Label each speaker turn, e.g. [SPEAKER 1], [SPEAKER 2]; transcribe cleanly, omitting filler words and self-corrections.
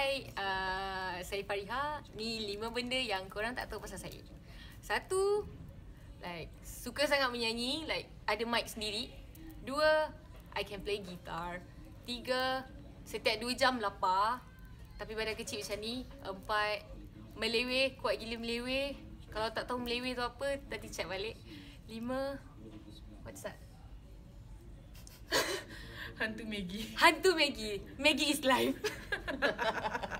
[SPEAKER 1] Hai, saya Fariha. Ni 5 benda yang korang tak tahu pasal saya. 1, like suka sangat menyanyi, like ada mic sendiri. 2, I can play guitar. 3, setiap 2 jam lapar tapi badan kecil macam ni. 4, meleweh, kuat gila meleweh. Kalau tak tahu meleweh tu apa, tadi check balik. 5, what's that?
[SPEAKER 2] Hantu Maggie.
[SPEAKER 1] Hantu Maggie. Maggie is life.